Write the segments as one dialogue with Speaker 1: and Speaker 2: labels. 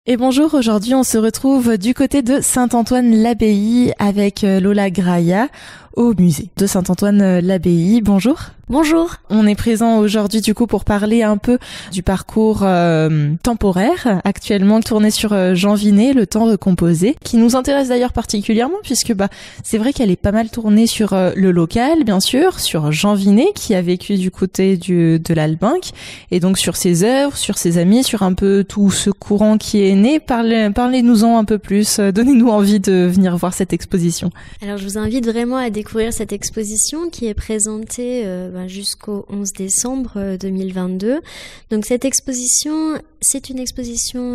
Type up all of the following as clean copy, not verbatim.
Speaker 1: Et bonjour, aujourd'hui on se retrouve du côté de Saint-Antoine-l'Abbaye avec Lola Graya au musée de Saint-Antoine-l'Abbaye. Bonjour.
Speaker 2: Bonjour.
Speaker 1: On est présent aujourd'hui du coup pour parler un peu du parcours temporaire actuellement tourné sur Jean Vinet, Le Temps recomposé, qui nous intéresse d'ailleurs particulièrement puisque c'est vrai qu'elle est pas mal tournée sur le local bien sûr, sur Jean Vinet qui a vécu du côté de l'Albinque et donc sur ses œuvres, sur ses amis, sur un peu tout ce courant qui est né. Parlez-nous-en un peu plus, donnez-nous envie de venir voir cette exposition.
Speaker 2: Alors je vous invite vraiment à découvrir cette exposition qui est présentée jusqu'au 11 décembre 2022. Donc cette exposition, c'est une exposition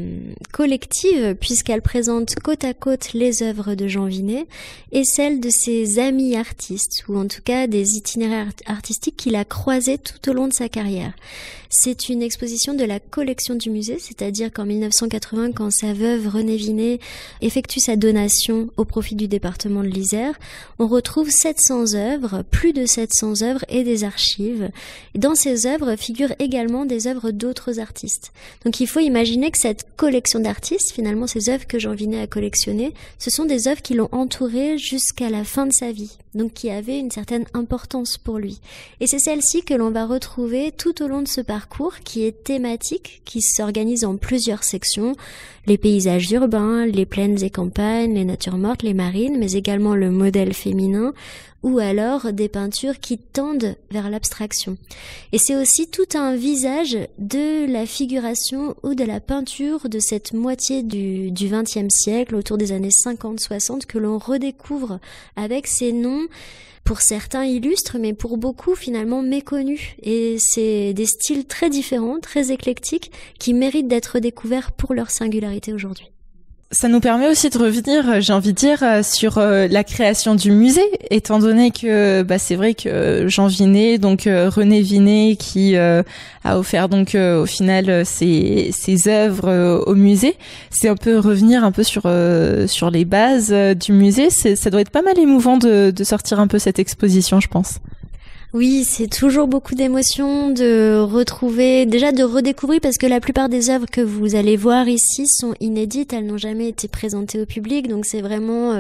Speaker 2: collective puisqu'elle présente côte à côte les œuvres de Jean Vinet et celles de ses amis artistes, ou en tout cas des itinéraires artistiques qu'il a croisés tout au long de sa carrière. C'est une exposition de la collection du musée, c'est-à-dire qu'en 1980, quand sa veuve Renée Vinet effectue sa donation au profit du département de l'Isère, on retrouve 700 œuvres, plus de 700 œuvres et des archives. Et dans ces œuvres figurent également des œuvres d'autres artistes. Donc il faut imaginer que cette collection d'artistes, finalement ces œuvres que Jean Vinet a collectionnées, ce sont des œuvres qui l'ont entouré jusqu'à la fin de sa vie, donc qui avaient une certaine importance pour lui. Et c'est celle-ci que l'on va retrouver tout au long de ce parcours qui est thématique, qui s'organise en plusieurs sections, les paysages urbains, les plaines et campagnes, les natures mortes, les marines, mais également le modèle féminin, ou alors des peintures qui tendent vers l'abstraction. Et c'est aussi tout un visage de la figuration ou de la peinture de cette moitié du XXe siècle, autour des années 50-60, que l'on redécouvre avec ces noms, pour certains illustres, mais pour beaucoup finalement méconnus. Et c'est des styles très différents, très éclectiques, qui méritent d'être découverts pour leur singularité aujourd'hui.
Speaker 1: Ça nous permet aussi de revenir, j'ai envie de dire, sur la création du musée, étant donné que c'est vrai que Jean Vinet, donc Renée Vinet, qui a offert donc au final ses œuvres au musée, c'est un peu revenir un peu sur les bases du musée. Ça doit être pas mal émouvant de sortir un peu cette exposition, je pense.
Speaker 2: Oui, c'est toujours beaucoup d'émotions de retrouver, déjà de redécouvrir, parce que la plupart des œuvres que vous allez voir ici sont inédites, elles n'ont jamais été présentées au public, donc c'est vraiment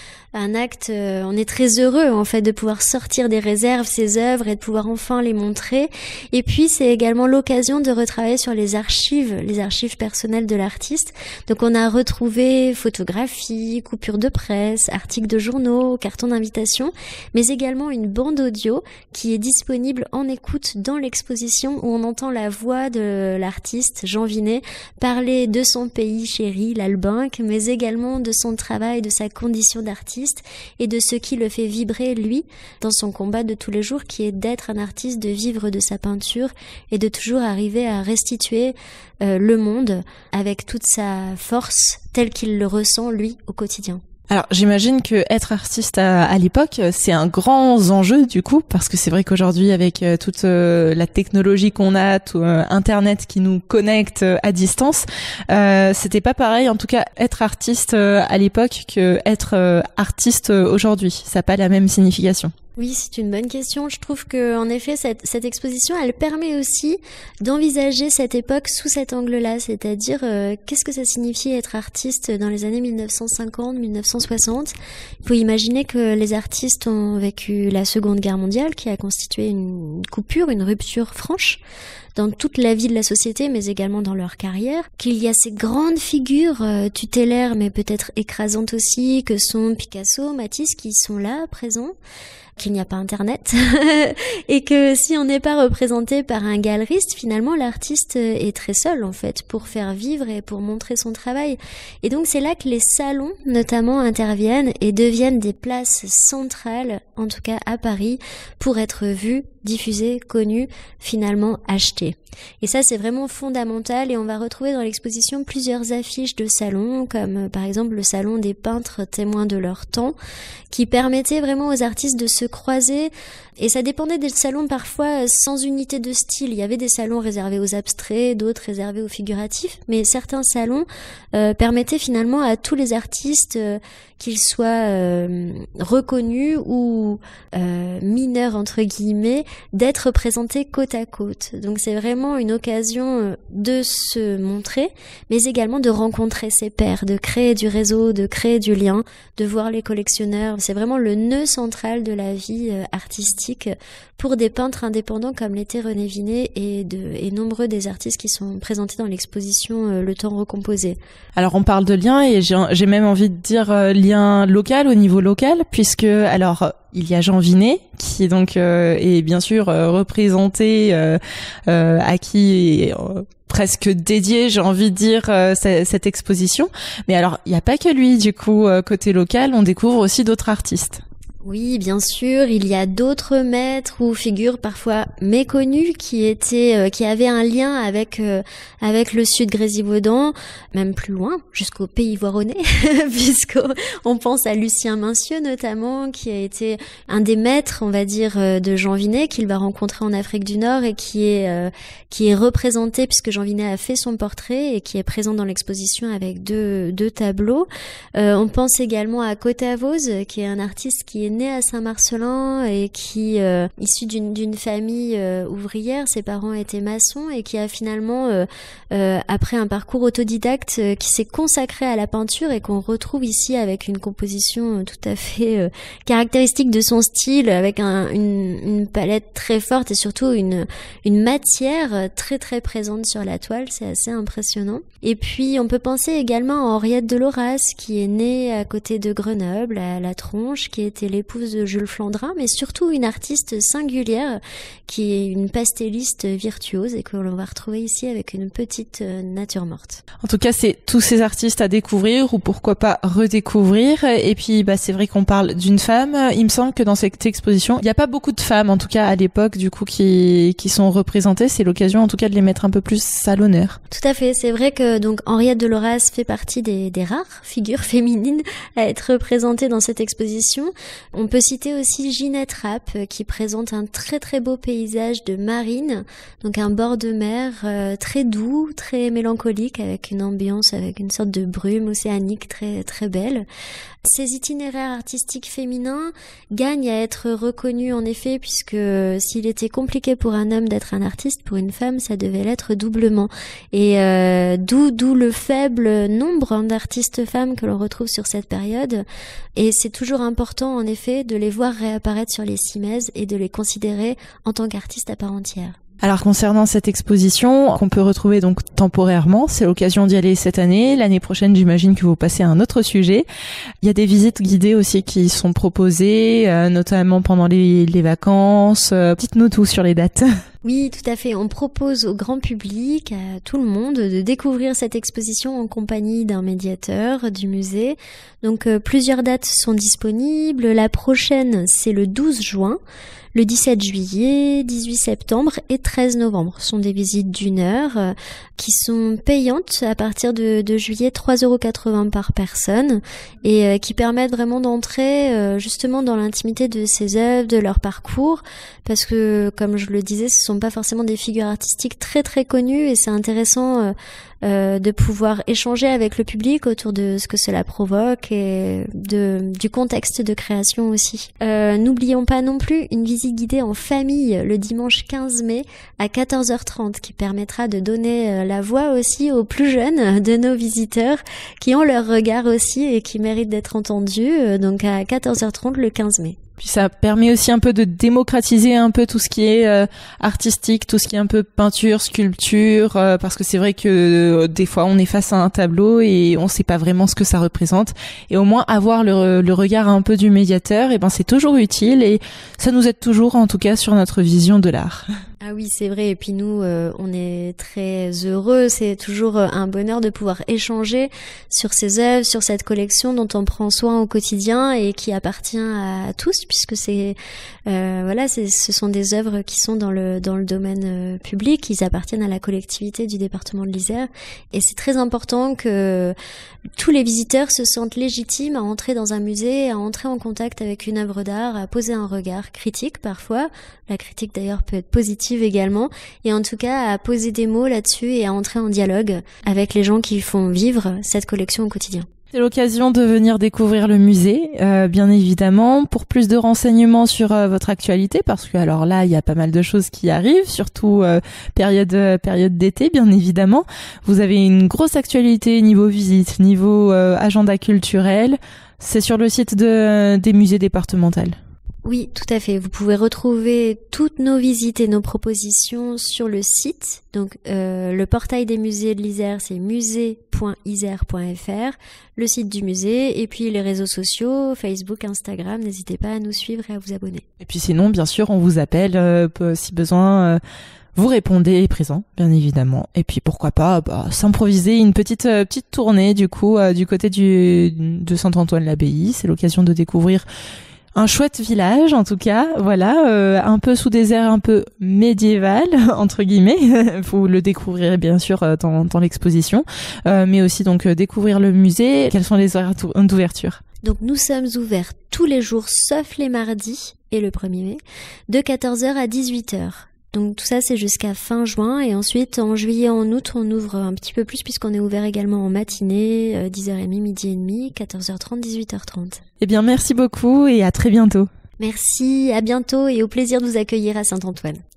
Speaker 2: un acte, on est très heureux en fait de pouvoir sortir des réserves ces œuvres et de pouvoir enfin les montrer. Et puis c'est également l'occasion de retravailler sur les archives personnelles de l'artiste. Donc on a retrouvé photographies, coupures de presse, articles de journaux, cartons d'invitation, mais également une bande audio qui est disponible en écoute dans l'exposition, où on entend la voix de l'artiste Jean Vinet parler de son pays chéri, l'Albinque, mais également de son travail, de sa condition d'artiste et de ce qui le fait vibrer, lui, dans son combat de tous les jours, qui est d'être un artiste, de vivre de sa peinture et de toujours arriver à restituer le monde avec toute sa force telle qu'il le ressent, lui, au quotidien.
Speaker 1: Alors j'imagine que être artiste à l'époque, c'est un grand enjeu du coup, parce que c'est vrai qu'aujourd'hui avec toute la technologie qu'on a, tout Internet qui nous connecte à distance, c'était pas pareil. En tout cas, être artiste à l'époque que être artiste aujourd'hui, ça n'a pas la même signification.
Speaker 2: Oui, c'est une bonne question. Je trouve que, en effet, cette exposition, elle permet aussi d'envisager cette époque sous cet angle-là, c'est-à-dire qu'est-ce que ça signifiait être artiste dans les années 1950-1960. Il faut imaginer que les artistes ont vécu la Seconde Guerre mondiale, qui a constitué une coupure, une rupture franche dans toute la vie de la société, mais également dans leur carrière, qu'il y a ces grandes figures tutélaires, mais peut-être écrasantes aussi, que sont Picasso, Matisse, qui sont là, présents, qu'il n'y a pas Internet, et que si on n'est pas représenté par un galeriste, finalement l'artiste est très seul en fait pour faire vivre et pour montrer son travail. Et donc c'est là que les salons notamment interviennent et deviennent des places centrales, en tout cas à Paris, pour être vus, diffusés, connus, finalement achetés. Et ça c'est vraiment fondamental, et on va retrouver dans l'exposition plusieurs affiches de salons, comme par exemple le salon des peintres témoins de leur temps, qui permettait vraiment aux artistes de se croiser. Et ça dépendait des salons parfois sans unité de style. Il y avait des salons réservés aux abstraits, d'autres réservés aux figuratifs, mais certains salons permettaient finalement à tous les artistes, qu'ils soient reconnus ou mineurs entre guillemets, d'être présentés côte à côte. Donc c'est vraiment une occasion de se montrer, mais également de rencontrer ses pairs, de créer du réseau, de créer du lien, de voir les collectionneurs. C'est vraiment le nœud central de la vie artistique pour des peintres indépendants comme l'était René Vinet et nombreux des artistes qui sont présentés dans l'exposition Le Temps recomposé.
Speaker 1: Alors on parle de lien et j'ai même envie de dire lien local au niveau local, puisque alors il y a Jean Vinet qui donc est bien sûr représenté à qui est presque dédié, j'ai envie de dire, cette exposition. Mais alors il n'y a pas que lui, du coup côté local, on découvre aussi d'autres artistes.
Speaker 2: Oui, bien sûr, il y a d'autres maîtres ou figures parfois méconnues qui avaient un lien avec le sud Grésivaudan, même plus loin, jusqu'au pays voironnais, puisqu'on pense à Lucien Mincieux notamment, qui a été un des maîtres, on va dire, de Jean Vinet, qu'il va rencontrer en Afrique du Nord et qui est représenté, puisque Jean Vinet a fait son portrait et qui est présent dans l'exposition avec deux tableaux. On pense également à Cotavoz, qui est un artiste qui est né à Saint-Marcellin et qui issu d'une famille ouvrière, ses parents étaient maçons et qui a finalement après un parcours autodidacte qui s'est consacré à la peinture et qu'on retrouve ici avec une composition tout à fait caractéristique de son style, avec une palette très forte et surtout une matière très très présente sur la toile. C'est assez impressionnant. Et puis on peut penser également à Henriette Delhoras, qui est née à côté de Grenoble, à La Tronche, qui était l'épouse de Jules Flandrin, mais surtout une artiste singulière, qui est une pastelliste virtuose et que l'on va retrouver ici avec une petite nature morte.
Speaker 1: En tout cas, c'est tous ces artistes à découvrir ou pourquoi pas redécouvrir. Et puis, c'est vrai qu'on parle d'une femme. Il me semble que dans cette exposition, il n'y a pas beaucoup de femmes, en tout cas à l'époque, du coup, qui sont représentées. C'est l'occasion, en tout cas, de les mettre un peu plus à l'honneur.
Speaker 2: Tout à fait. C'est vrai que donc Henriette Delhoras fait partie des rares figures féminines à être représentées dans cette exposition. On peut citer aussi Ginette Rapp, qui présente un très très beau paysage de marine, donc un bord de mer très doux, très mélancolique, avec une ambiance, avec une sorte de brume océanique très très belle. Ces itinéraires artistiques féminins gagnent à être reconnus en effet, puisque s'il était compliqué pour un homme d'être un artiste, pour une femme ça devait l'être doublement. Et d'où le faible nombre d'artistes femmes que l'on retrouve sur cette période. Et c'est toujours important en effet de les voir réapparaître sur les Simèzes et de les considérer en tant qu'artistes à part entière.
Speaker 1: Alors concernant cette exposition qu'on peut retrouver donc temporairement, c'est l'occasion d'y aller cette année. L'année prochaine, j'imagine que vous passez à un autre sujet. Il y a des visites guidées aussi qui sont proposées, notamment pendant les vacances. Dites-nous tout sur les dates.
Speaker 2: Oui, tout à fait. On propose au grand public, à tout le monde, de découvrir cette exposition en compagnie d'un médiateur du musée. Donc plusieurs dates sont disponibles. La prochaine, c'est le 12 juin. Le 17 juillet, 18 septembre et 13 novembre sont des visites d'1 heure qui sont payantes à partir de juillet, 3,80 € par personne et qui permettent vraiment d'entrer justement dans l'intimité de ces œuvres, de leur parcours, parce que comme je le disais, ce sont pas forcément des figures artistiques très très connues et c'est intéressant de pouvoir échanger avec le public autour de ce que cela provoque et du contexte de création aussi. N'oublions pas non plus une visite guidée en famille le dimanche 15 mai à 14h30 qui permettra de donner la voix aussi aux plus jeunes de nos visiteurs qui ont leur regard aussi et qui méritent d'être entendus, donc à 14h30 le 15 mai.
Speaker 1: Puis ça permet aussi un peu de démocratiser un peu tout ce qui est artistique, tout ce qui est un peu peinture, sculpture, parce que c'est vrai que des fois on est face à un tableau et on sait pas vraiment ce que ça représente. Et au moins avoir le regard un peu du médiateur, et c'est toujours utile et ça nous aide toujours en tout cas sur notre vision de l'art.
Speaker 2: Ah oui, c'est vrai. Et puis nous, on est très heureux. C'est toujours un bonheur de pouvoir échanger sur ces œuvres, sur cette collection dont on prend soin au quotidien et qui appartient à tous, puisque ce sont des œuvres qui sont dans le domaine public. Ils appartiennent à la collectivité du département de l'Isère. Et c'est très important que tous les visiteurs se sentent légitimes à entrer dans un musée, à entrer en contact avec une œuvre d'art, à poser un regard critique parfois. La critique d'ailleurs peut être positive également, et en tout cas à poser des mots là-dessus et à entrer en dialogue avec les gens qui font vivre cette collection au quotidien.
Speaker 1: C'est l'occasion de venir découvrir le musée, bien évidemment. Pour plus de renseignements sur votre actualité, parce que alors là, il y a pas mal de choses qui arrivent, surtout période d'été, bien évidemment. Vous avez une grosse actualité niveau visite, niveau agenda culturel. C'est sur le site des musées départementaux.
Speaker 2: Oui, tout à fait. Vous pouvez retrouver toutes nos visites et nos propositions sur le site. Donc, le portail des musées de l'Isère, c'est musée.isère.fr, le site du musée, et puis les réseaux sociaux, Facebook, Instagram. N'hésitez pas à nous suivre et à vous abonner.
Speaker 1: Et puis sinon, bien sûr, on vous appelle si besoin. Vous répondez présent, bien évidemment. Et puis pourquoi pas s'improviser une petite tournée du coup du côté de Saint-Antoine-l'Abbaye. C'est l'occasion de découvrir un chouette village, en tout cas, voilà, un peu sous des airs un peu médiéval, entre guillemets. Vous le découvrirez bien sûr dans l'exposition, mais aussi donc découvrir le musée. Quels sont les horaires d'ouverture ?
Speaker 2: Donc nous sommes ouverts tous les jours, sauf les mardis et le 1er mai, de 14h à 18h. Donc tout ça c'est jusqu'à fin juin, et ensuite en juillet, en août on ouvre un petit peu plus puisqu'on est ouvert également en matinée, 10h30, midi et demi, 14h30, 18h30.
Speaker 1: Eh bien merci beaucoup et à très bientôt.
Speaker 2: Merci, à bientôt et au plaisir de vous accueillir à Saint-Antoine.